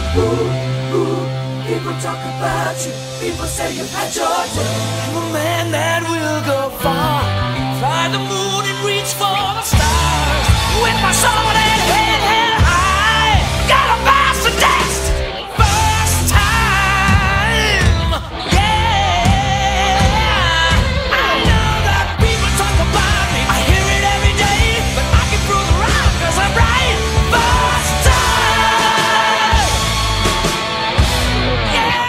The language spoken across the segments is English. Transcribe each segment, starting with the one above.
People talk about you, people say you had your day. I'm a man that will go far, fly the moon and reach for the stars. With my sword and head held high, gotta pass the test. First time, yeah. I know that people talk about me, I hear it every day, but I can prove it wrong 'cause I'm right. First time, yeah.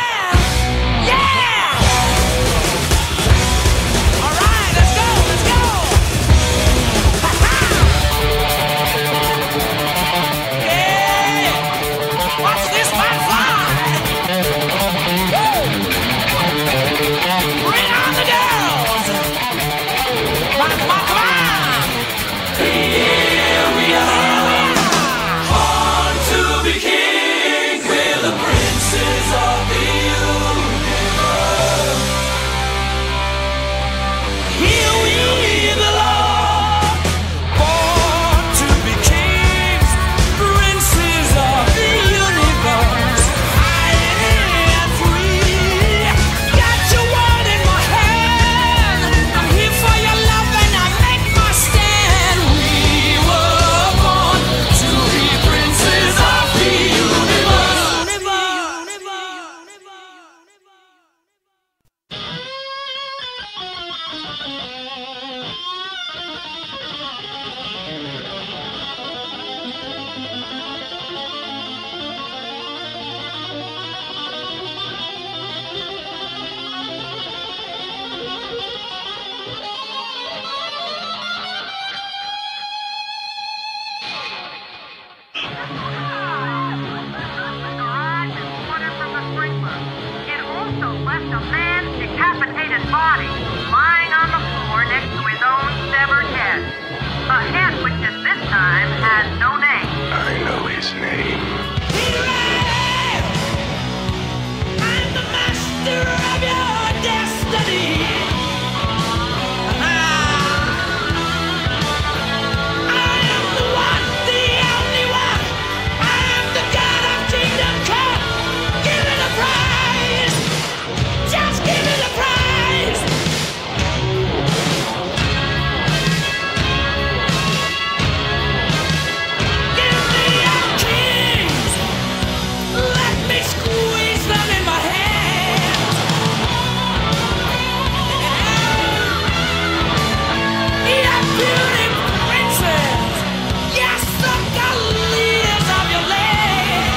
Left a man's decapitated body lying on the floor next to his own severed head. A head which at this time has no name. I know his name. I'm the master of your destiny. I am the one, the only one. I am the god of Kingdom Come. Give it a prize. Just give me the prize! Give me your kings! Let me squeeze them in my hands! Your beauty princess! Yes, the leaders of your land!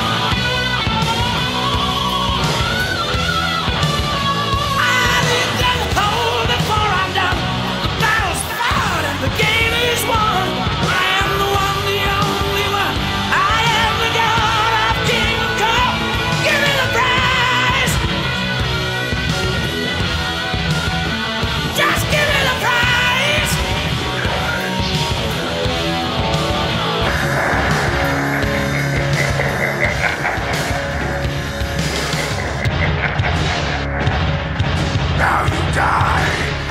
The game is won. I am the one, the only one. I am the god of Kingdom Come. Give me the prize. Just give me the prize. Now you die.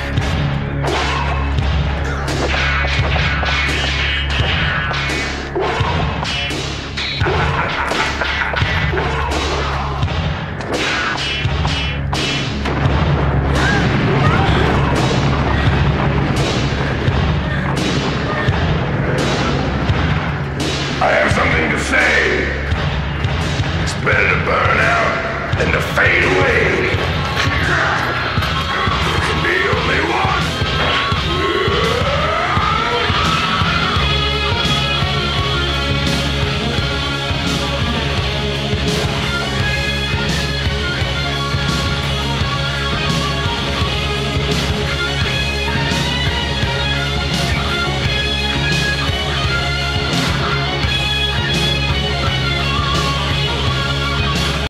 I have something to say. It's better to burn out than to fade away.